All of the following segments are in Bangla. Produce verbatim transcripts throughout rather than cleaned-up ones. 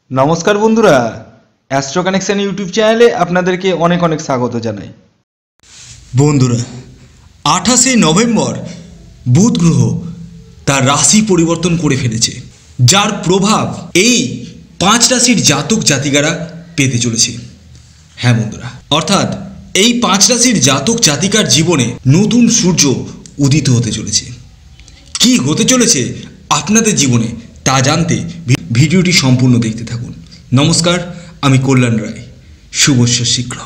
নমস্কার বন্ধুরা, অ্যাস্ট্রো কানেকশন ইউটিউব চ্যানেলে আপনাদেরকে অনেক অনেক স্বাগত জানাই। বন্ধুরা, আঠাশে নভেম্বর বুধ গ্রহ তার রাশি পরিবর্তন করে ফেলেছে, যার প্রভাব এই পাঁচ রাশির জাতক জাতিকারা পেতে চলেছে। হ্যাঁ বন্ধুরা, অর্থাৎ এই পাঁচ রাশির জাতক জাতিকার জীবনে নতুন সূর্য উদিত হতে চলেছে। কি হতে চলেছে আপনাদের জীবনে তা জানতে ভিডিওটি সম্পূর্ণ দেখতে থাকুন। নমস্কার, আমি কল্যাণ রায়, শুভস্য শীঘ্র।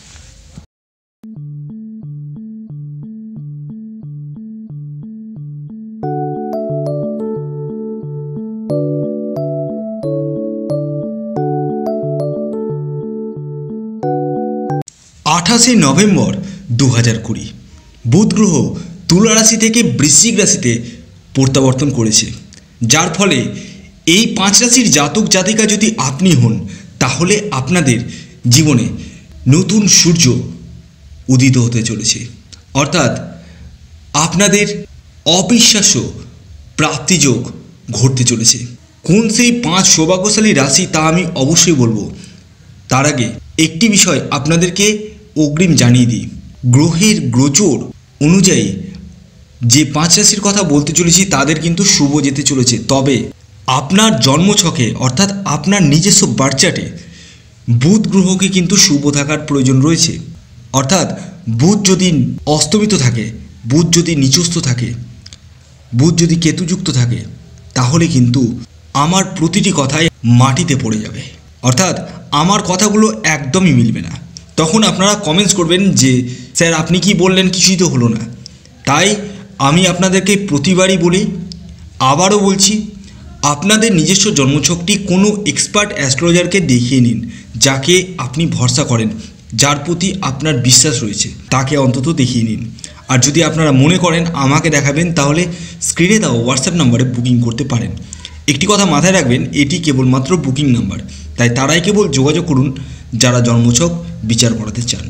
আঠাশে নভেম্বর দু হাজার কুড়ি বুধ গ্রহ তুলা রাশি থেকে বৃশ্চিক রাশিতে প্রত্যাবর্তন করেছে, যার ফলে এই পাঁচ রাশির জাতক জাতিকা যদি আপনি হন, তাহলে আপনাদের জীবনে নতুন সূর্য উদিত হতে চলেছে। অর্থাৎ আপনাদের অবিশ্বাস্য প্রাপ্তিযোগ ঘটতে চলেছে। কোন সেই পাঁচ সৌভাগ্যশালী রাশি তা আমি অবশ্যই বলবো। তার আগে একটি বিষয় আপনাদেরকে অগ্রিম জানিয়ে দিই। গ্রহের গোচর অনুযায়ী যে পাঁচ রাশির কথা বলতে চলেছি তাদের কিন্তু শুভ যেতে চলেছে, তবে আপনার জন্মছকে অর্থাৎ আপনার নিজস্ব বার্থ চার্টে বুধ গ্রহকে কিন্তু শুভ থাকার প্রয়োজন রয়েছে। অর্থাৎ বুধ যদি অস্তমিত থাকে, বুধ যদি নিচস্থ থাকে, বুধ যদি কেতুযুক্ত থাকে, তাহলে কিন্তু আমার প্রতিটি কথাই মাটিতে পড়ে যাবে। অর্থাৎ আমার কথাগুলো একদমই মিলবে না। তখন আপনারা কমেন্টস করবেন যে স্যার আপনি কি বললেন, কিছুই তো হলো না। তাই আমি আপনাদেরকে প্রতিবারই বলি, আবারও বলছি, আপনাদের নিজস্ব জন্মছকটি কোনো এক্সপার্ট অ্যাস্ট্রোলজারকে দেখিয়ে নিন, যাকে আপনি ভরসা করেন, যার প্রতি আপনার বিশ্বাস রয়েছে, তাকে অন্তত দেখিয়ে নিন। আর যদি আপনারা মনে করেন আমাকে দেখাবেন, তাহলে স্ক্রিনে দেওয়া হোয়াটসঅ্যাপ নাম্বারে বুকিং করতে পারেন। একটি কথা মাথায় রাখবেন, এটি কেবলমাত্র বুকিং নাম্বার, তাই তারাই কেবল যোগাযোগ করুন যারা জন্মছক বিচার করাতে চান।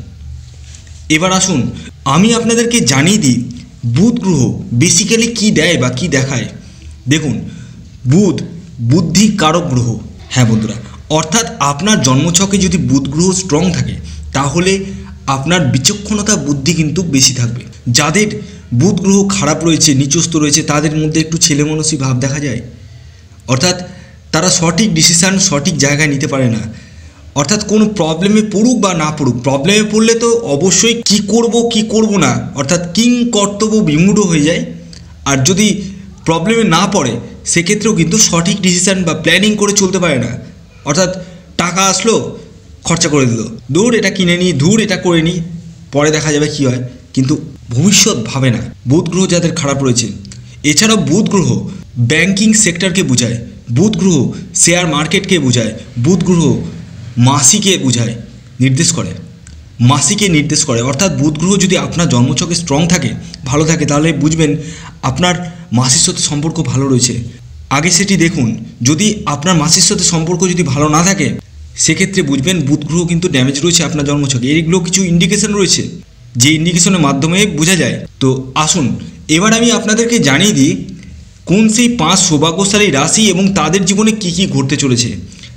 এবার আসুন আমি আপনাদেরকে জানিয়ে দিই বুধ গ্রহ বেসিক্যালি কী দেয় বা কী দেখায়। দেখুন, বুধ বুদ্ধি কারক গ্রহ। হ্যাঁ বন্ধুরা, অর্থাৎ আপনার জন্মছকে যদি বুধ গ্রহ স্ট্রং থাকে, তাহলে আপনার বিচক্ষণতা বুদ্ধি কিন্তু বেশি থাকবে। যাদের বুধ গ্রহ খারাপ রয়েছে, নিচস্থ রয়েছে, তাদের মধ্যে একটু ছেলেমানুষি ভাব দেখা যায়। অর্থাৎ তারা সঠিক ডিসিশান সঠিক জায়গায় নিতে পারে না। অর্থাৎ কোনো প্রবলেমে পড়ুক বা না পড়ুক, প্রবলেমে পড়লে তো অবশ্যই কি করব কি করব না, অর্থাৎ কিং কর্তব্য বিমূঢ় হয়ে যায়। আর যদি প্রবলেমে না পড়ে, সেক্ষেত্রেও কিন্তু সঠিক ডিসিশান বা প্ল্যানিং করে চলতে পারে না। অর্থাৎ টাকা আসলো, খরচা করে দিল, দূর এটা কিনে নিই, দূর এটা করে নিই, পরে দেখা যাবে কী হয়, কিন্তু ভবিষ্যৎ ভাবে না। বুধ গ্রহ যাদের খারাপ রয়েছে। এছাড়াও বুধ গ্রহ ব্যাংকিং সেক্টরকে বোঝায়, বুধ গ্রহ শেয়ার মার্কেটকে বোঝায়, বুধ গ্রহ মাসিকে বোঝায়, নির্দেশ করে, মাসিকে নির্দেশ করে। অর্থাৎ বুধ গ্রহ যদি আপনার জন্মছকে স্ট্রং থাকে, ভালো থাকে, তাহলে বুঝবেন আপনার মাসির সাথে সম্পর্ক ভালো রয়েছে। আগে সেটি দেখুন। যদি আপনার মাসির সাথে সম্পর্ক যদি ভালো না থাকে, সেক্ষেত্রে বুঝবেন বুধ গ্রহ কিন্তু ড্যামেজ রয়েছে আপনার জন্মছকে। এইগুলো কিছু ইন্ডিকেশন রয়েছে, যে ইন্ডিকেশনের মাধ্যমে বোঝা যায়। তো আসুন এবার আমি আপনাদেরকে জানিয়ে দিই কোন সেই পাঁচ সৌভাগ্যশালী রাশি এবং তাদের জীবনে কী কী ঘটতে চলেছে।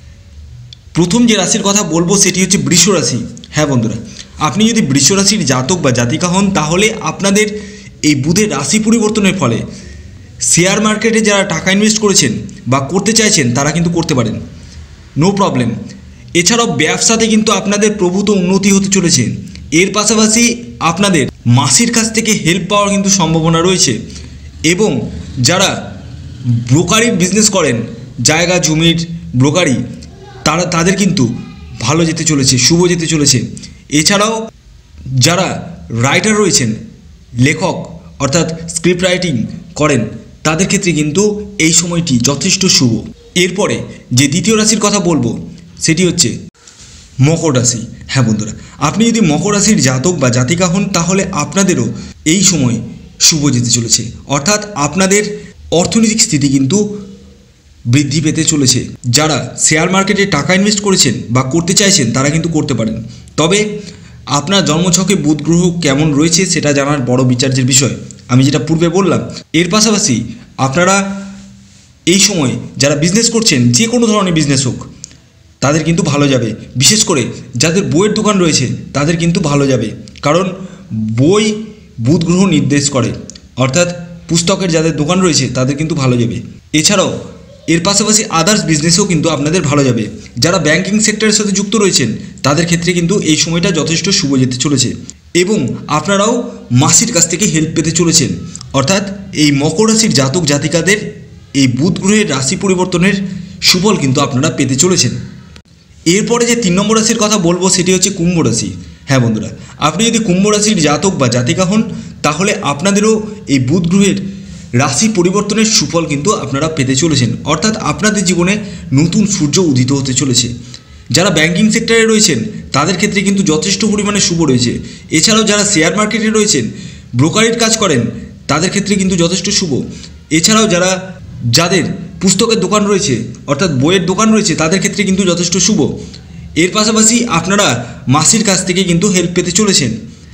প্রথম যে রাশির কথা বলবো সেটি হচ্ছে বৃষ রাশি। হ্যাঁ বন্ধুরা, আপনি যদি বৃষ রাশির জাতক বা জাতিকা হন, তাহলে আপনাদের এই বুধের রাশি পরিবর্তনের ফলে শেয়ার মার্কেটে যারা টাকা ইনভেস্ট করেছেন বা করতে চাইছেন, তারা কিন্তু করতে পারেন, নো প্রবলেম। এছাড়াও ব্যবসাতে কিন্তু আপনাদের প্রভূত উন্নতি হতে চলেছে। এর পাশাপাশি আপনাদের মাসির কাছ থেকে হেল্প পাওয়ার কিন্তু সম্ভাবনা রয়েছে। এবং যারা ব্রোকারির বিজনেস করেন, জায়গা জমির ব্রোকারি, তারা তাদের কিন্তু ভালো যেতে চলেছে, শুভ যেতে চলেছে। এছাড়াও যারা রাইটার রয়েছেন, লেখক অর্থাৎ স্ক্রিপ্ট রাইটিং করেন, তাদের ক্ষেত্রে কিন্তু এই সময়টি যথেষ্ট শুভ। এরপরে যে দ্বিতীয় রাশির কথা বলবো সেটি হচ্ছে মকর রাশি। হ্যাঁ বন্ধুরা, আপনি যদি মকর রাশির জাতক বা জাতিকা হন, তাহলে আপনাদেরও এই সময় শুভ যেতে চলেছে। অর্থাৎ আপনাদের অর্থনৈতিক স্থিতি কিন্তু বৃদ্ধি পেতে চলেছে। যারা শেয়ার মার্কেটে টাকা ইনভেস্ট করেছেন বা করতে চাইছেন, তারা কিন্তু করতে পারেন। তবে আপনার জন্মছকে বুধ গ্রহ কেমন রয়েছে সেটা জানার বড় বিচার্যের বিষয়, আমি যেটা পূর্বে বললাম। এর পাশাপাশি আপনারা এই সময় যারা বিজনেস করছেন, যে কোনো ধরনের বিজনেস হোক, তাদের কিন্তু ভালো যাবে। বিশেষ করে যাদের বইয়ের দোকান রয়েছে তাদের কিন্তু ভালো যাবে, কারণ বই বুধ গ্রহ নির্দেশ করে, অর্থাৎ পুস্তকের যাদের দোকান রয়েছে তাদের কিন্তু ভালো যাবে। এছাড়াও এর পাশাপাশি আদার্স বিজনেসেও কিন্তু আপনাদের ভালো যাবে। যারা ব্যাংকিং সেক্টরের সাথে যুক্ত রয়েছেন তাদের ক্ষেত্রে কিন্তু এই সময়টা যথেষ্ট শুভ যেতে চলেছে এবং আপনারাও মাসির কাছ থেকে হেল্প পেতে চলেছেন। অর্থাৎ এই মকর রাশির জাতক জাতিকাদের এই বুধ গ্রহের রাশি পরিবর্তনের সুফল কিন্তু আপনারা পেতে চলেছেন। এরপরে যে তিন নম্বর রাশির কথা বলবো সেটি হচ্ছে কুম্ভ রাশি। হ্যাঁ বন্ধুরা, আপনি যদি কুম্ভ রাশির জাতক বা জাতিকা হন তাহলে আপনাদেরও এই বুধ গ্রহের রাশি পরিবর্তনের সুফল কিন্তু আপনারা পেতে চলেছেন। অর্থাৎ আপনাদের জীবনে নতুন সূর্য উদিত হতে চলেছে। যারা ব্যাংকিং সেক্টরে রয়েছেন তাদের ক্ষেত্রে কিন্তু যথেষ্ট পরিমাণে শুভ রয়েছে। এছাড়াও যারা শেয়ার মার্কেটে রয়েছেন, ব্রোকারের কাজ করেন তাদের ক্ষেত্রে কিন্তু যথেষ্ট শুভ। এছাড়াও যারা যাদের পুস্তকের দোকান রয়েছে অর্থাৎ বইয়ের দোকান রয়েছে তাদের ক্ষেত্রে কিন্তু যথেষ্ট শুভ। এর পাশাপাশি আপনারা মাসির কাছ থেকে কিন্তু হেল্প পেতে চলেছেন।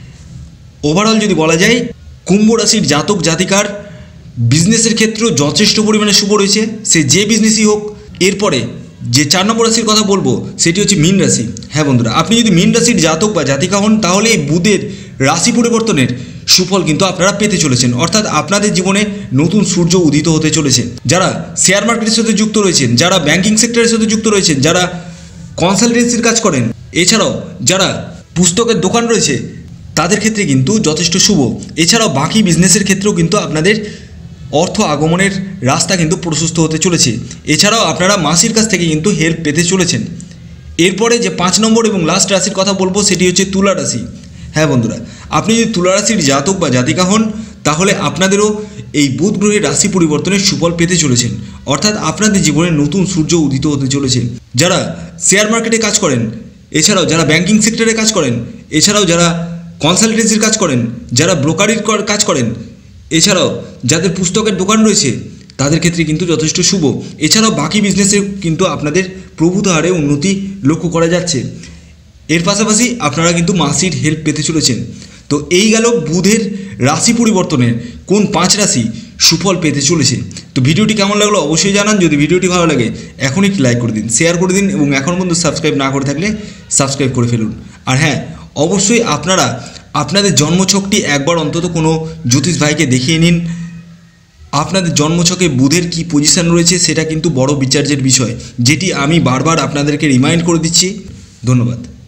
ওভারঅল যদি বলা যায় কুম্ভ রাশির জাতক জাতিকার বিজনেসের ক্ষেত্রেও যথেষ্ট পরিমাণে শুভ রয়েছে, সে যে বিজনেসই হোক। এরপরে যে চার নম্বর রাশির কথা বলবো সেটি হচ্ছে মীন রাশি। হ্যাঁ বন্ধুরা, আপনি যদি মীন রাশির জাতক বা জাতিকা হন তাহলে এই বুধের রাশি পরিবর্তনের সুফল কিন্তু আপনারা পেতে চলেছেন। অর্থাৎ আপনাদের জীবনে নতুন সূর্য উদিত হতে চলেছে। যারা শেয়ার মার্কেটের সাথে যুক্ত রয়েছেন, যারা ব্যাংকিং সেক্টরের সাথে যুক্ত রয়েছেন, যারা কনসালটেন্সির কাজ করেন, এছাড়াও যারা পুস্তকের দোকান রয়েছে তাদের ক্ষেত্রে কিন্তু যথেষ্ট শুভ। এছাড়াও বাকি বিজনেসের ক্ষেত্রেও কিন্তু আপনাদের অর্থ আগমনের রাস্তা কিন্তু প্রশস্ত হতে চলেছে। এছাড়াও আপনারা মাসির কাছ থেকে কিন্তু হেল্প পেতে চলেছেন। এরপরে যে পাঁচ নম্বর এবং লাস্ট রাশির কথা বলবো সেটি হচ্ছে তুলা রাশি। হ্যাঁ বন্ধুরা, আপনি যদি তুলা রাশির জাতক বা জাতিকা হন তাহলে আপনাদেরও এই বুধ গ্রহের রাশি পরিবর্তনের সুফল পেতে চলেছেন। অর্থাৎ আপনাদের জীবনে নতুন সূর্য উদিত হতে চলেছে। যারা শেয়ার মার্কেটে কাজ করেন, এছাড়াও যারা ব্যাংকিং সেক্টরে কাজ করেন, এছাড়াও যারা কনসালটেন্সির কাজ করেন, যারা ব্রোকারির কাজ করেন, এছাড়াও যাদের পুস্তকের দোকান রয়েছে তাদের ক্ষেত্রে কিন্তু যথেষ্ট শুভ। এছাড়াও বাকি বিজনেসে কিন্তু আপনাদের প্রভূত হারে উন্নতি লক্ষ্য করা যাচ্ছে। এর পাশাপাশি আপনারা কিন্তু মাসির হেল্প পেতে চলেছেন। তো এই গেল বুধের রাশি পরিবর্তনের কোন পাঁচ রাশি সুফল পেতে চলেছে। তো ভিডিওটি কেমন লাগলো অবশ্যই জানান। যদি ভিডিওটি ভালো লাগে এখনই একটি লাইক করে দিন, শেয়ার করে দিন এবং এখন পর্যন্ত সাবস্ক্রাইব না করে থাকলে সাবস্ক্রাইব করে ফেলুন। আর হ্যাঁ, অবশ্যই আপনারা আপনাদের জন্মছকটি একবার অন্তত কোনো জ্যোতিষ ভাইকে দেখিয়ে নিন। আপনাদের জন্মছকে বুধের কি পজিশন রয়েছে সেটা কিন্তু বড় বিচার্যের বিষয়, যেটি আমি বারবার আপনাদেরকে রিমাইন্ড করে দিচ্ছি। ধন্যবাদ।